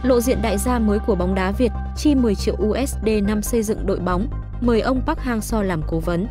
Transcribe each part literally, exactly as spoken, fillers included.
Lộ diện đại gia mới của bóng đá Việt, chi mười triệu u ét đê năm xây dựng đội bóng, mời ông Park Hang-seo làm cố vấn.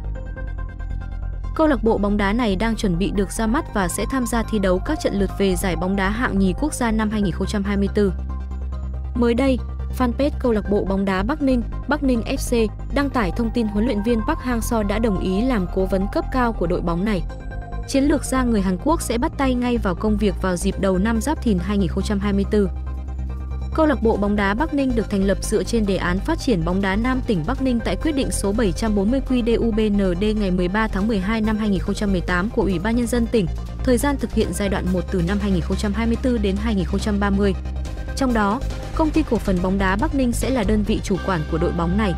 Câu lạc bộ bóng đá này đang chuẩn bị được ra mắt và sẽ tham gia thi đấu các trận lượt về giải bóng đá hạng nhì quốc gia năm hai nghìn không trăm hai mươi tư. Mới đây, fanpage câu lạc bộ bóng đá Bắc Ninh, Bắc Ninh ép xê đăng tải thông tin huấn luyện viên Park Hang-seo đã đồng ý làm cố vấn cấp cao của đội bóng này. Chiến lược gia người Hàn Quốc sẽ bắt tay ngay vào công việc vào dịp đầu năm Giáp Thìn hai nghìn không trăm hai mươi tư. Câu lạc bộ bóng đá Bắc Ninh được thành lập dựa trên đề án phát triển bóng đá Nam tỉnh Bắc Ninh tại quyết định số bảy trăm bốn mươi quy đê u bê en đê ngày mười ba tháng mười hai năm hai nghìn không trăm mười tám của Ủy ban Nhân dân tỉnh, thời gian thực hiện giai đoạn một từ năm hai nghìn không trăm hai mươi tư đến hai nghìn không trăm ba mươi. Trong đó, Công ty cổ phần bóng đá Bắc Ninh sẽ là đơn vị chủ quản của đội bóng này.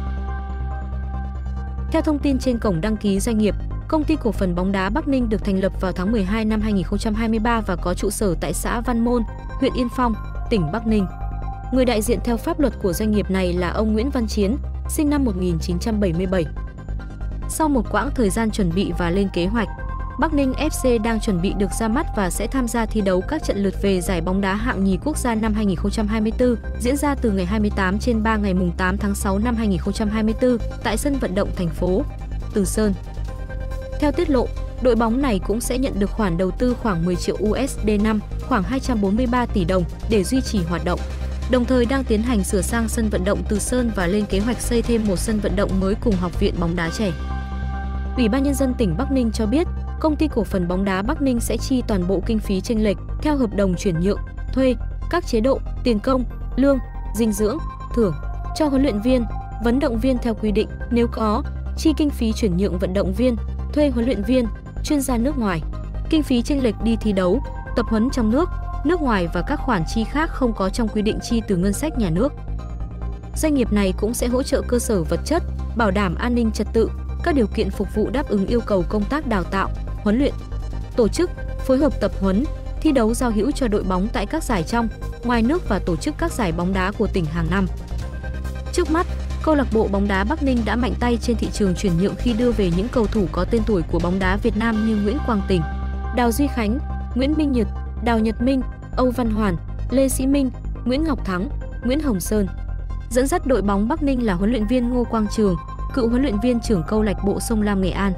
Theo thông tin trên cổng đăng ký doanh nghiệp, Công ty cổ phần bóng đá Bắc Ninh được thành lập vào tháng mười hai năm hai nghìn không trăm hai mươi ba và có trụ sở tại xã Văn Môn, huyện Yên Phong, tỉnh Bắc Ninh. Người đại diện theo pháp luật của doanh nghiệp này là ông Nguyễn Văn Chiến, sinh năm một nghìn chín trăm bảy mươi bảy. Sau một quãng thời gian chuẩn bị và lên kế hoạch, Bắc Ninh ép xê đang chuẩn bị được ra mắt và sẽ tham gia thi đấu các trận lượt về giải bóng đá hạng nhì quốc gia năm hai nghìn không trăm hai mươi tư, diễn ra từ ngày hai mươi tám trên ba ngày mùng tám tháng sáu năm hai nghìn không trăm hai mươi tư tại sân vận động thành phố Từ Sơn. Theo tiết lộ, đội bóng này cũng sẽ nhận được khoản đầu tư khoảng mười triệu u ét đê năm, khoảng hai trăm bốn mươi ba tỷ đồng để duy trì hoạt động. Đồng thời đang tiến hành sửa sang sân vận động Từ Sơn và lên kế hoạch xây thêm một sân vận động mới cùng Học viện bóng đá trẻ. Ủy ban Nhân dân tỉnh Bắc Ninh cho biết, Công ty cổ phần bóng đá Bắc Ninh sẽ chi toàn bộ kinh phí chênh lệch theo hợp đồng chuyển nhượng, thuê, các chế độ, tiền công, lương, dinh dưỡng, thưởng cho huấn luyện viên, vận động viên theo quy định, nếu có, chi kinh phí chuyển nhượng vận động viên, thuê huấn luyện viên, chuyên gia nước ngoài, kinh phí chênh lệch đi thi đấu, tập huấn trong nước, nước ngoài và các khoản chi khác không có trong quy định chi từ ngân sách nhà nước. Doanh nghiệp này cũng sẽ hỗ trợ cơ sở vật chất, bảo đảm an ninh trật tự, các điều kiện phục vụ đáp ứng yêu cầu công tác đào tạo, huấn luyện, tổ chức, phối hợp tập huấn, thi đấu giao hữu cho đội bóng tại các giải trong, ngoài nước và tổ chức các giải bóng đá của tỉnh hàng năm. Trước mắt, câu lạc bộ bóng đá Bắc Ninh đã mạnh tay trên thị trường chuyển nhượng khi đưa về những cầu thủ có tên tuổi của bóng đá Việt Nam như Nguyễn Quang Tình, Đào Duy Khánh, Nguyễn Minh Nhật, Đào Nhật Minh, Âu Văn Hoàn, Lê Sĩ Minh, Nguyễn Ngọc Thắng, Nguyễn Hồng Sơn. Dẫn dắt đội bóng Bắc Ninh là huấn luyện viên Ngô Quang Trường, cựu huấn luyện viên trưởng câu lạc bộ Sông Lam Nghệ An.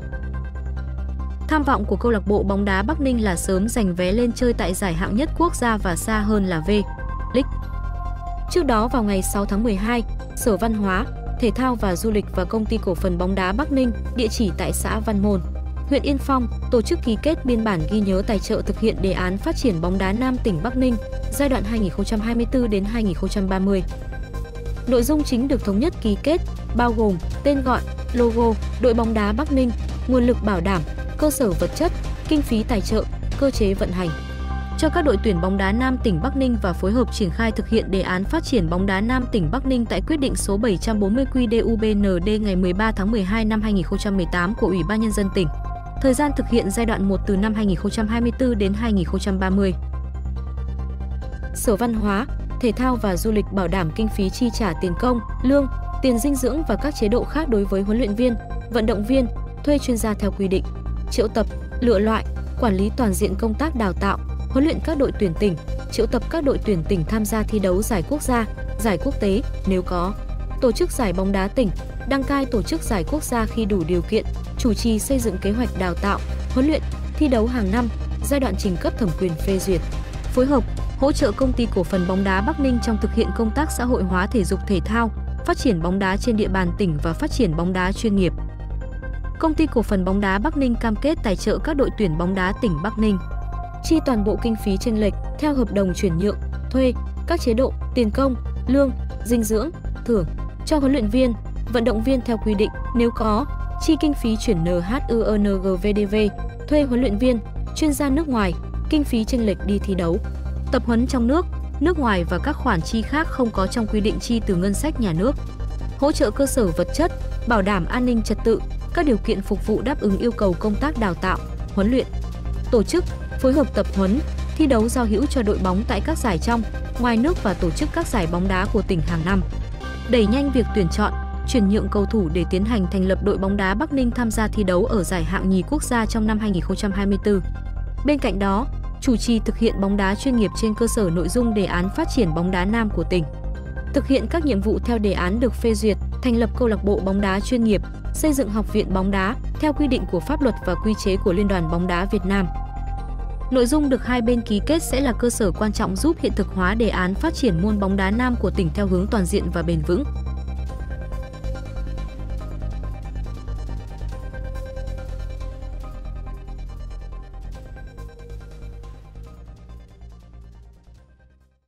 Tham vọng của câu lạc bộ bóng đá Bắc Ninh là sớm giành vé lên chơi tại giải hạng nhất quốc gia và xa hơn là V-League. Trước đó vào ngày sáu tháng mười hai, Sở Văn hóa, Thể thao và Du lịch và Công ty cổ phần bóng đá Bắc Ninh, địa chỉ tại xã Văn Môn, huyện Yên Phong, tổ chức ký kết biên bản ghi nhớ tài trợ thực hiện đề án phát triển bóng đá Nam tỉnh Bắc Ninh giai đoạn hai nghìn không trăm hai mươi tư đến hai nghìn không trăm ba mươi. Nội dung chính được thống nhất ký kết bao gồm tên gọi, logo, đội bóng đá Bắc Ninh, nguồn lực bảo đảm, cơ sở vật chất, kinh phí tài trợ, cơ chế vận hành cho các đội tuyển bóng đá Nam tỉnh Bắc Ninh và phối hợp triển khai thực hiện đề án phát triển bóng đá Nam tỉnh Bắc Ninh tại quyết định số bảy trăm bốn mươi quy đê u bê en đê ngày mười ba tháng mười hai năm hai nghìn không trăm mười tám của Ủy ban Nhân dân tỉnh. Thời gian thực hiện giai đoạn một từ năm hai nghìn không trăm hai mươi tư đến hai nghìn không trăm ba mươi. Sở Văn hóa, Thể thao và Du lịch bảo đảm kinh phí chi trả tiền công, lương, tiền dinh dưỡng và các chế độ khác đối với huấn luyện viên, vận động viên, thuê chuyên gia theo quy định, triệu tập, lựa loại, quản lý toàn diện công tác đào tạo, huấn luyện các đội tuyển tỉnh, triệu tập các đội tuyển tỉnh tham gia thi đấu giải quốc gia, giải quốc tế nếu có, tổ chức giải bóng đá tỉnh, đăng cai tổ chức giải quốc gia khi đủ điều kiện, chủ trì xây dựng kế hoạch đào tạo, huấn luyện, thi đấu hàng năm, giai đoạn trình cấp thẩm quyền phê duyệt, phối hợp, hỗ trợ Công ty cổ phần bóng đá Bắc Ninh trong thực hiện công tác xã hội hóa thể dục thể thao, phát triển bóng đá trên địa bàn tỉnh và phát triển bóng đá chuyên nghiệp. Công ty cổ phần bóng đá Bắc Ninh cam kết tài trợ các đội tuyển bóng đá tỉnh Bắc Ninh, chi toàn bộ kinh phí chênh lệch theo hợp đồng chuyển nhượng, thuê, các chế độ, tiền công, lương, dinh dưỡng, thưởng cho huấn luyện viên, vận động viên theo quy định, nếu có, chi kinh phí chuyển en hát u en giê vê đê vê, thuê huấn luyện viên, chuyên gia nước ngoài, kinh phí chênh lệch đi thi đấu, tập huấn trong nước, nước ngoài và các khoản chi khác không có trong quy định chi từ ngân sách nhà nước. Hỗ trợ cơ sở vật chất, bảo đảm an ninh trật tự, các điều kiện phục vụ đáp ứng yêu cầu công tác đào tạo, huấn luyện, tổ chức, phối hợp tập huấn, thi đấu giao hữu cho đội bóng tại các giải trong, ngoài nước và tổ chức các giải bóng đá của tỉnh hàng năm. Đẩy nhanh việc tuyển chọn, chuyển nhượng cầu thủ để tiến hành thành lập đội bóng đá Bắc Ninh tham gia thi đấu ở giải hạng nhì quốc gia trong năm hai nghìn không trăm hai mươi tư. Bên cạnh đó, chủ trì thực hiện bóng đá chuyên nghiệp trên cơ sở nội dung đề án phát triển bóng đá nam của tỉnh. Thực hiện các nhiệm vụ theo đề án được phê duyệt, thành lập câu lạc bộ bóng đá chuyên nghiệp, xây dựng học viện bóng đá theo quy định của pháp luật và quy chế của Liên đoàn bóng đá Việt Nam. Nội dung được hai bên ký kết sẽ là cơ sở quan trọng giúp hiện thực hóa đề án phát triển môn bóng đá nam của tỉnh theo hướng toàn diện và bền vững.